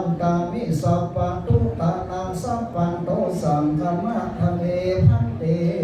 นตามิสัพพันตุตานังสัพพันโตสังฆมัทเมพันเต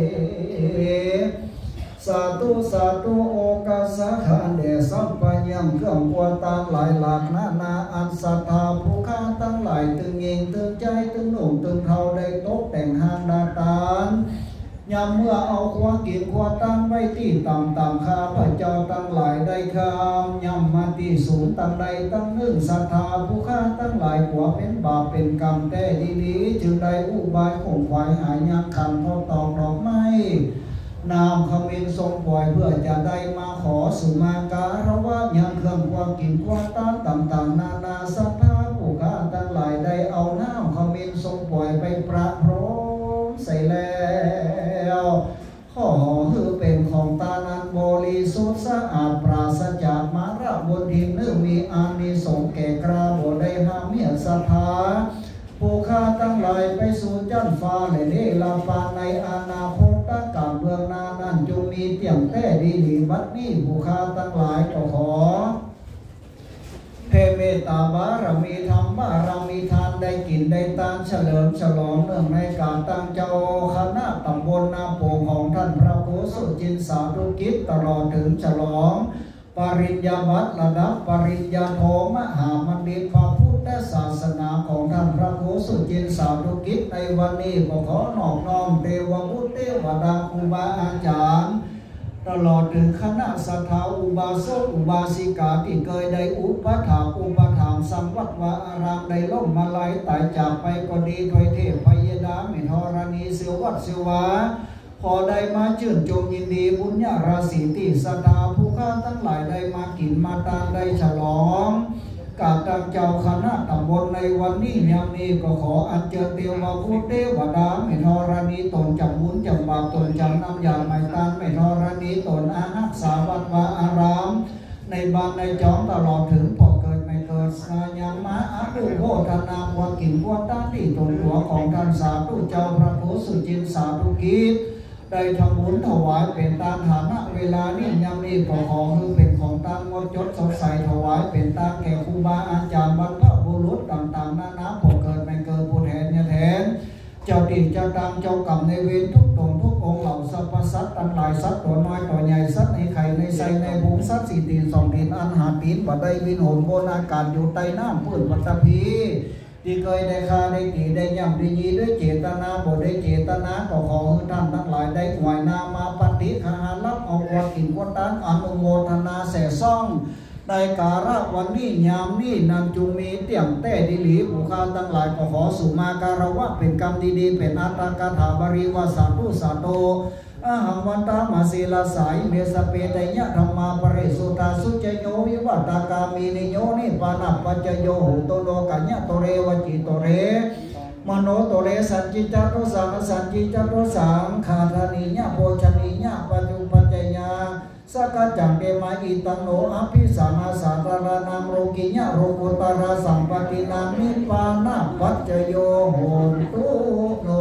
สาธุสาธุโอกาสขันเดสัพพัญญังเครื่องกวตามหลายหลักนานาอันศรัทธาผู้ข้าตั้งหลายตึงเองตึงใจตึงหนุ่มตึงเทาได้ตกแต่งหางดาตานยามเมื่อเอาควากินควาตั้งไว้ที่ต่ำข้าพระเจ้าตั้งหลายได้คำยำมาที่สูงตั้งใดตั้งหนึ่งศรัทธาผู้ข้าตั้งหลายกว่าเป็นบาปเป็นกรรมแต่ดีๆจึงได้อุบายข่มขวายหายยังขันทอตอกดอกไม้นามคำเองทรงปล่อยเพื่อจะได้มาขอสุมาการะวะยังเครื่องความกินความต้านต่างๆนานาศรัทธาผู้ข้าตั้งหลายได้เอาน้ำคำเองทรงปล่อยไปประพรมใส่แล้วขอคือเป็นของตานันบริสุทธิ์สะอาดปราศจากมาระบนทินนึกมีอานิสงส์แก่กราบได้ห้ามเมียศรัทธาผู้ข้าตั้งหลายไปสู่จันฟ้าและเนลาฟ้าในอนาคตตะกาเบื้องหน้านั้นจงมีเตี่ยงแต่ดีหลีบัดนี้ผู้ข้าตั้งหลายก็ขอเพเมตตาบารมีธรรมบารมีทานได้กินได้ตานเฉลิมฉลองเนื่องในการตั้งเจ้าคณะตำบลนาโป่งของท่านพระโคสุจินสาธุกิจตลอดถึงฉลองปริญญาบัตรระดับปริญญาโทมหาบัณฑิตพระพุทธศาสนาของท่านพระโคสุจินสาธุกิจในวันนี้ก็ขอนอบน้อมเทวบุตรเทวดาครูบาอาจารย์ตลอดถึงคณะสัทธาอุบาสกอุบาสิกาที่เคยได้อุปถัมภ์สังวัดวาอารามได้ล่มมาลายตายจากไปก็ดีถอยเทพพยดาเมธรณีเสวัดเสวาพอได้มาชื่นชมยินดีบุญญาราศีติสัทธาผู้ข้าทั้งหลายได้มากินมาตานได้ฉลองกาตั้งเจ้าคณะตำบลในวันนี้ยามนี้ก็ขออัญเชิญเทวบุตรเทวดาเมธรณีตนจำบุญจำบาปตนจำนำยาไม้ตานเมธรณีตนอาหักษาวัดวาอารามในบ้านในจอมตลอดถึงพอเกิดไม่เกิดสายังมาอาดุโภธนาวัดกินวัดตั้งที่ตนหัวของท่านสาธุเจ้าพระโคสุจินสาธุกิจได้ทำบุญถวายเป็นตามฐานะเวลานี้ยังมีขอคือเป็นของตามงดจดสดใสถวายเป็นตามแก่ครูบาอาจารย์บรรพบุรุษต่างๆนานาพอเกิดไม่เกิดผู้แทนเนี่ยแทนเจ้าดินเจ้าตามเจ้ากรรมในเวรทุกตนทุกองค์เหล่าสรรพสัตว์ทั้งหลายสัตว์ตัวน้อยตัวใหญ่สัตว์ในไข่ในไส้ในภูมิสัตว์สี่ตีนสองตีนอันหาตีนบัดได้วินโหนบนอากาศอยู่ใต้น้ำพื้นวัตพีที่เคยได้ฆ่าได้กี่ได้ย่ำได้ยีด้วยเจตนาบ่ได้เจตนาก็ขอให้ท่านทั้งหลายได้หวยนามาปฏิฆารับเอาวัดกินวัดตันอนุโมทนาแส่ซ่องในการะวันนี้ยามนี้นำจุมีเตี่ยงแต่ดีหลีผู้ข้าทั้งหลายก็ขอสุมาการวะเป็นกรรมดีๆเป็นอัตตากถาบริวาสาธุสาโตอาหังวันตามาศีลาสายเมสเปตยะธรรมาปริสุตาสุจโยวิวัตากามีนิโยนิปานัปปัจโยหุโตโลกัญญะโตเรวจิโตเรมโนโตเรสัจจิจารุสังสัจจิจารุสังขาธานิญะโภชนิญะปัจจุปัจจยาสักจังเดมาอิตังโนอภิสานาสาตารานังโลกิญะโรกุตาราสัมปตินามิปานาปัจจโยโหตุโน